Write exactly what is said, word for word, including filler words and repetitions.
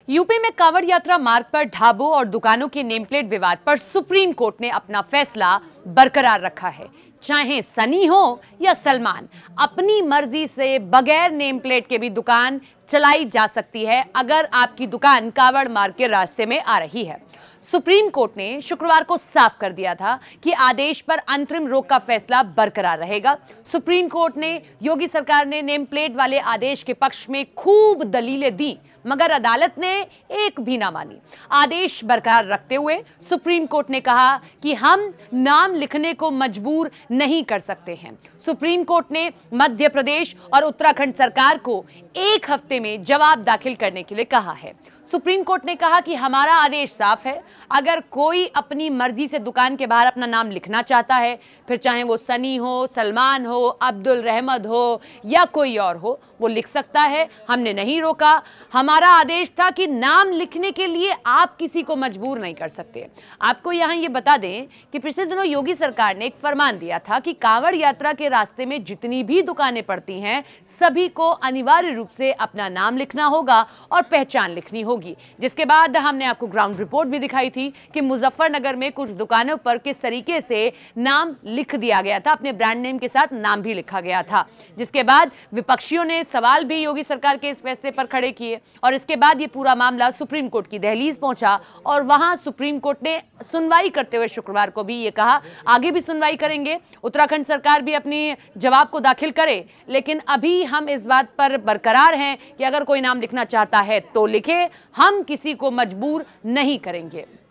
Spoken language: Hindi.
यूपी में कांवड़ यात्रा मार्ग पर ढाबों और दुकानों के नेम प्लेट विवाद पर सुप्रीम कोर्ट ने अपना फैसला बरकरार रखा है। चाहे सनी हो या सलमान, अपनी मर्जी से बगैर नेम प्लेट के भी दुकान चलाई जा सकती है अगर आपकी दुकान कांवड़ मार्ग के रास्ते में आ रही है। सुप्रीम कोर्ट ने शुक्रवार को साफ कर दिया था कि आदेश पर अंतरिम रोक का फैसला बरकरार रहेगा। सुप्रीम कोर्ट ने योगी सरकार ने नेम प्लेट वाले आदेश के पक्ष में खूब दलीलें दी, मगर अदालत ने एक भी ना मानी। आदेश बरकरार रखते हुए सुप्रीम कोर्ट ने कहा कि हम नाम लिखने को मजबूर नहीं कर सकते हैं। सुप्रीम कोर्ट ने मध्य प्रदेश और उत्तराखंड सरकार को एक हफ्ते में जवाब दाखिल करने के लिए कहा है। सुप्रीम कोर्ट ने कहा कि हमारा आदेश साफ है, अगर कोई अपनी मर्जी से दुकान के बाहर अपना नाम लिखना चाहता है, फिर चाहे वो सनी हो, सलमान हो, अब्दुल रहमद हो या कोई और हो, वो लिख सकता है। हमने नहीं रोका। हमारा आदेश था कि नाम लिखने के लिए आप किसी को मजबूर नहीं कर सकते। आपको यहाँ ये बता दें कि पिछले दिनों योगी सरकार ने एक फरमान दिया था कि कांवड़ यात्रा के रास्ते में जितनी भी दुकानें पड़ती हैं, सभी को अनिवार्य रूप से अपना नाम लिखना होगा और पहचान लिखनी होगी। जिसके बाद हमने आपको ग्राउंड रिपोर्ट भी दिखाई थी कि मुजफ्फरनगर में कुछ दुकानों पर किस तरीके से नाम लिख दिया गया था, अपने ब्रांड नेम के साथ नाम भी लिखा गया था। जिसके बाद विपक्षियों ने सवाल भी योगी सरकार के इस फैसले पर खड़े किए और इसके बाद ये पूरा मामला सुप्रीम कोर्ट की दहलीज पहुंचा और वहां सुप्रीम कोर्ट ने सुनवाई करते हुए शुक्रवार को भी ये कहा आगे भी सुनवाई करेंगे, उत्तराखंड सरकार भी अपनी जवाब को दाखिल करे, लेकिन अभी हम इस बात पर बरकरार हैं कि अगर कोई नाम लिखना चाहता है तो लिखे, हम किसी को मजबूर नहीं करेंगे।